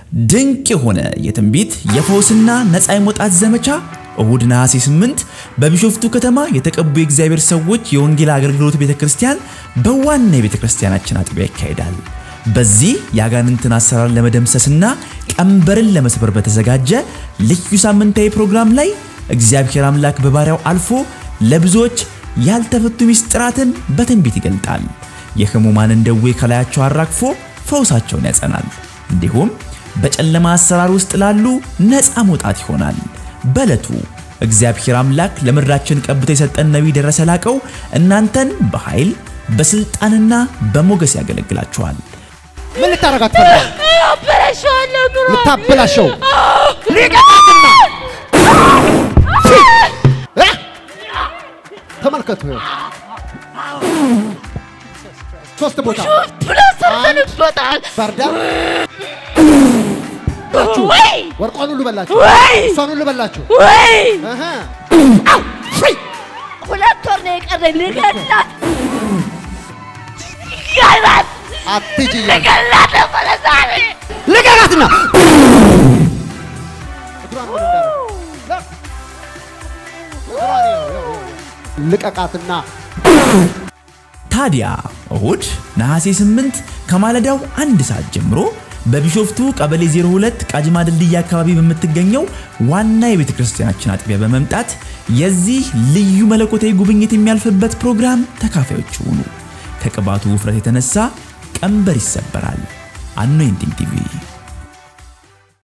ድንቅ የሆነ የትንቢት የፈውስና ነፃ የመውጣት ዘመቻ እሁድ ነሐሴ 8 በቢሾፍቱ ከተማ የተቀቡ የእግዚአብሔር ሰዎች የወንጌል አገልግሎት ቤተክርስቲያን በዋና የቤተክርስቲያናችን አጥቢያ ይካሄዳል። በዚህ ያጋንንትን አሰራር ለመደምሰስና ቀንበርን ለመስበር በተዘጋጀ ልዩ ሳምንታዊ ፕሮግራም ላይ እግዚአብሔር አምላክ በባሪያው አልፎ ለብዙዎች ያልተፈቱ ምስጢራትን በትንቢት ይገልጣል። የሕሙማንን ደዌ ከላያቸው አራግፎ ፈውሳቸውን ያጸናል። እንዲሁም በጨለማ አሰራር ውስጥ ላሉ ነፃ መውጣት ይሆናል። በለቱ እግዚአብሔር አምላክ ለምድራችን ቀብቶ የሰጠን ነብይ ደረሰ ላቀው እናንተን በኃይል በስልጣንና በሞገስ ያገለግላችኋል። ምን ልታረጋት ፈልጋል? አበላሽዋለሁ ኑሮ ልታበላሽው ሊቀጣትና ተመልከቱ። ሶስት ቦታ ፕላስተርተንበታል። ባርዳ ወይ ወርቋን ሁሉ በላችሁ፣ እሷን ሁሉ በላችሁ። ወይ ሁለት ወር ነው የቀረኝ ልገላት ይገላት አትጂያ ልገላት ፈለዛኔ ልገላትና ልቀቃትና ታዲያ እሁድ ነሐሴ 8 ከማለዳው 1 ሰዓት ጀምሮ በቢሾፍቱ ቀበሌ 02 ቃጂማ ድልድይ አካባቢ በመትገኘው ዋና የቤተክርስቲያናችን አጥቢያ በመምጣት የዚህ ልዩ መለኮታዊ ጉብኝት የሚያልፍበት ፕሮግራም ተካፋዮች ሁኑ። ከቅባቱ ውፍረት የተነሳ ቀንበር ይሰበራል። አኖይንቲንግ ቲቪ